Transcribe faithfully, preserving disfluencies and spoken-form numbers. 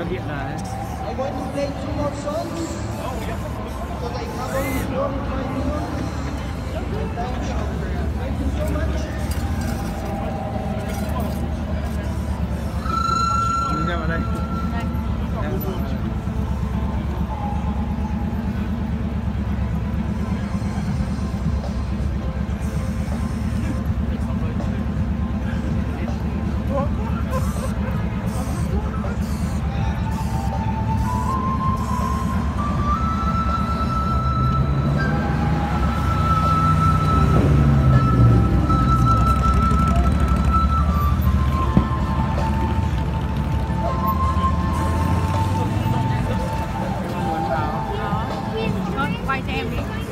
Phát hiện ra đấy. I'm going to play two more songs because I have only forty-five minutes. And thank you. Thank you so much. Nhìn ra vào đây. Quay cho em đi.